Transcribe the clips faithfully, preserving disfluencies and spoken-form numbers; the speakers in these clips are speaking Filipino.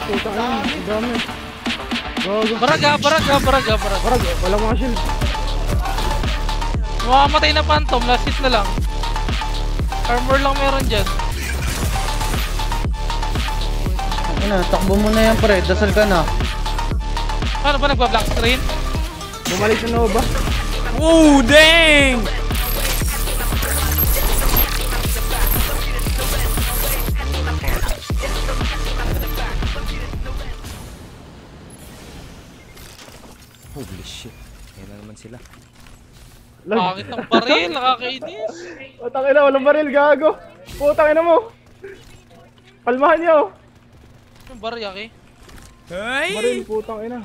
Puta ka yan, ang dami. Gago. Baraga, baraga, baraga, baraga. Baraga, walang mga shield. Mamamatay na phantom, last hit na lang. Armor lang meron dyan. Ano, takbo mo na yan pre, dasal ka na. Ano ba, nagba-black screen? Bumalik na Nova. Oh, dang! Holy shit. Yan na naman sila. Pangit ng baril, nakakainis. Putang ina, walang baril, gago. Putang ina mo. Palmahan niyo. Yung baril, Yaki. Hey! Baril, putang ina.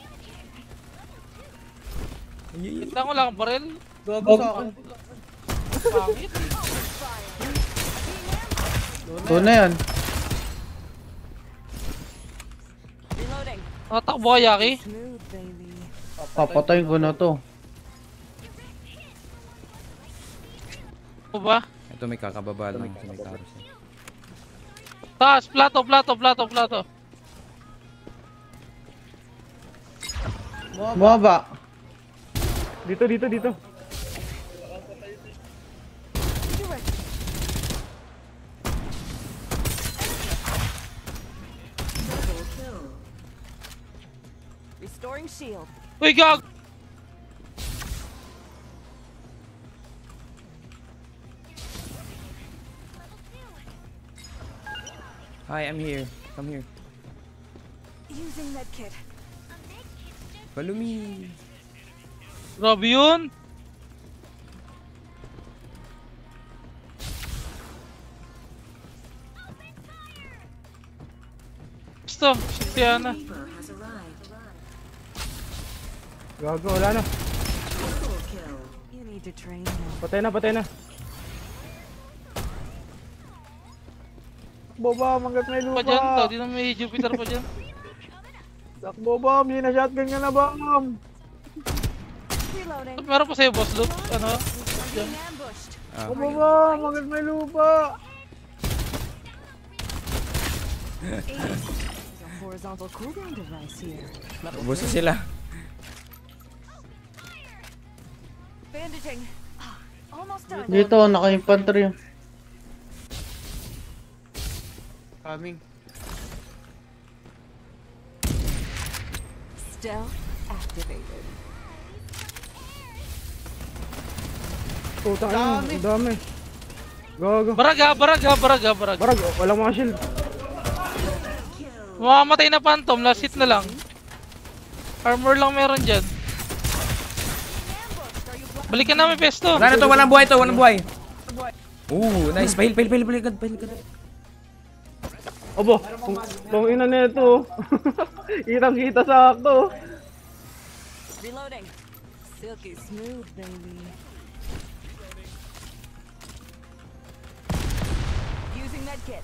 Kita ko lang ang baril. Gago sa akin. Pangit. Ito na yan. Nakatakbo ka, Yaki. Papatayin ko na to. Ano ba? Ito may kakababa lang sa may carousel. Taas, plato, plato, plato, plato. Bumaba. Dito, dito, dito. Restoring shield. Uy, gag! Hi, I'm here. Come here. Using that kit. Follow me. Grabe yun. Gusto, si Ana. Gago, wala na. You need to train him. Patay na, patay na. Takbo ba, manggat may Pa dyan, to, lupa. di na may Jupiter pa dyan. Takbo ba, hindi na shotgun ka na ba? Reloading. Meron pa sa'yo, boss loot. Ano? Being ambushed. Ah, Takbo ba, manggat may lupa. There's a horizontal cooldown device here. ubos na sila. Bandaging. Ah, almost done. Dito, naka-infantry. Coming. Stealth activated. Puta ka yan, ang dami. Gago. Baraga, baraga, baraga, baraga. Barag, walang mga shield. Mamamatay na phantom, last hit na lang. Armor lang meron dyan. Balikan namin pesto. Wala na to, walang buhay to, walang buhay. Ooh, nice. Pahil, pahil, pahil, pahil, pahil, pahil. Obo, kung, kung ina nito. Kitang-kita sa ako. Reloading. Silky smooth, baby. Using that kit.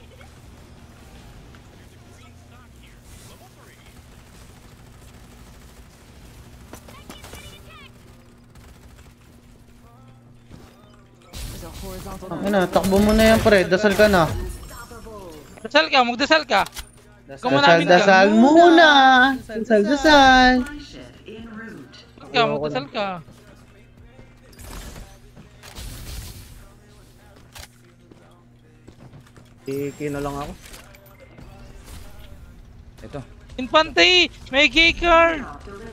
There's a horizontal. Ano, takbo mo na yan pre, dasal ka na. Dasal ka, magdasal ka. Dasal, dasal muna. Dasal, dasal. Dasal ka, magdasal ka. Iki na lang ako. Ito. Infantry! May key card!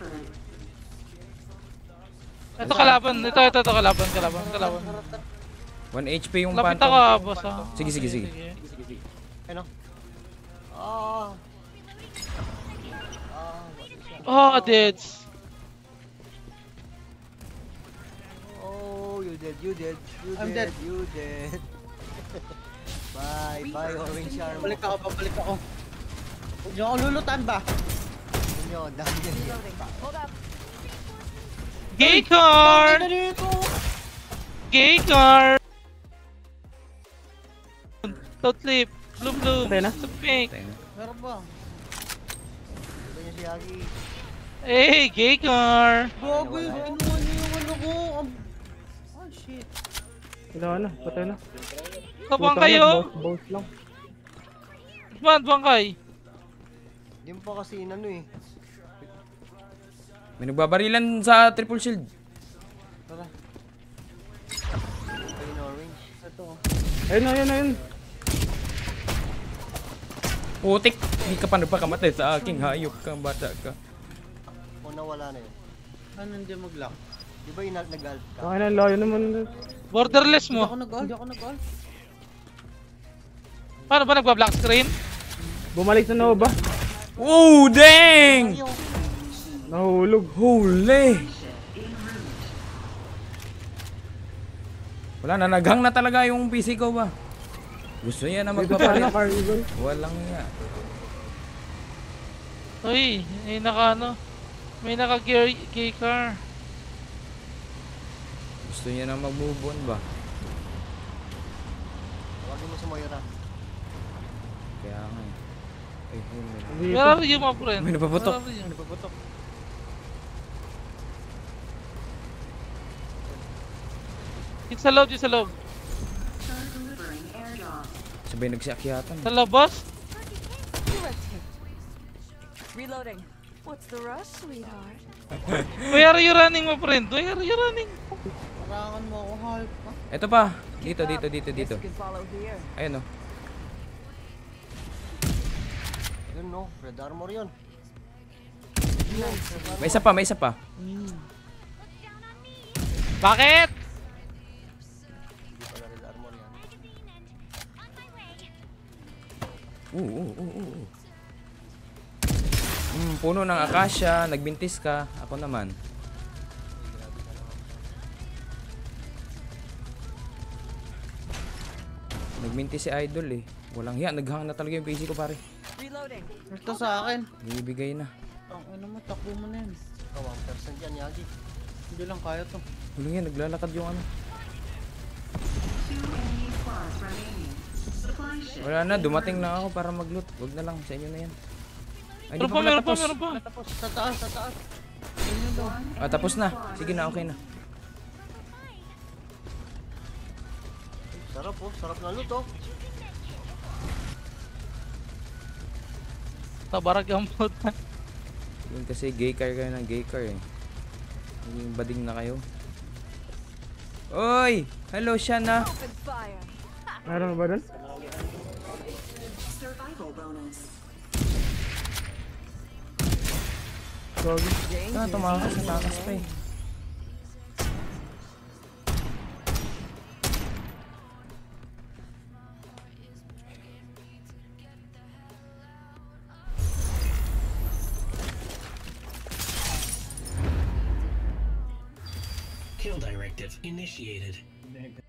Ito kalaban, ito, ito, ito, kalaban, kalaban, kalaban. one H P yung Lapit phantom. ako, boss, ha? Sige, sige, sige. Oh, deads. Oh, you dead, you dead, you I'm dead, dead. you dead. Bye, bye, orange armor. Balik ako, babalik ako. Huwag niyo ako lulutan ba? Nyo, dami yan. Hold up. Gay card! Gay card! Toad flip, bloom bloom, Patay na? sa pink. Tayo na. Meron ba? Ito niya si Yagi. Hey, gay card! Gago yung kinuha niyo yung ano ko. Oh shit. Kailangan na, patay na. Kapang Putang ina, kayo! boss, boss lang. Saan, bangkay? Hindi mo pa kasi inano eh. May nagbabarilan sa triple shield. Tara. Ayun orange. Ito. Ayun, ayun, ayun. Putik, hindi ka pa nagpakamatay sa aking hayop kang bata ka. O nawala na yun. Ano hindi mag-lock? Di ba yung nag- nag-alt ka? Bakit na, layo naman. Borderless Hindi ako mo. nag-all. Hindi ako nag-all. Paano ba nagba-black screen? Bumalik sa Nova. Oh, dang! Nahulog. Holy! Wala na, naghang na talaga yung P C ko ba? Gusto niya na May pa na magpapalit. car eagle. Walang niya. Uy, may naka ano. May naka gear key car. Gusto niya na mag-move on ba? Tawagin mo si Moira. Kaya nga eh. Ay, yun, yun. Dito. Where are you, my friend? May napaputok. Where are you? Napaputok. It's sa loob, it's sa loob. Sabay nagsiakyatan. Sa labas? Reloading. What's the rush, sweetheart? Where are you running, my friend? Where are you running? Parangan mo ako, halp ka. Ito pa. Dito, dito, dito, dito. Guess you can follow here. Ayun oh. Yun no, red armor yun. May isa pa, may isa pa. Bakit? Hindi pala red armor yan. Oo, oo, oo, oo. Hmm, puno ng akasya, nagbintis ka. Ako naman. Nagmintis si Idol eh. Walang hiya, naghang na talaga yung P C ko pare. Reloading. Ito sa akin. Ibibigay na. Ang ano mo, takbo mo na yan. Ikaw, one percent yan, Yagi. Hindi lang kaya to. Walang yan, naglalakad yung ano. Wala na, dumating na ako para mag-loot. Huwag na lang, sa inyo na yan. Ay, di Meron pa pa, pala meron pa, tapos. meron pa. Tapos, sa taas, sa taas. Ayun daw. Ah, tapos na. Sige na, okay na. Sarap oh, sarap na loot oh. Tabarag ang puta. Yun kasi gay car kayo ng gay car eh. Naging bading na kayo. Oy! Hello, Shana! Open fire. Meron ba dun? Gogi. Ah, tumakas sa takas pa eh. Kill directive initiated.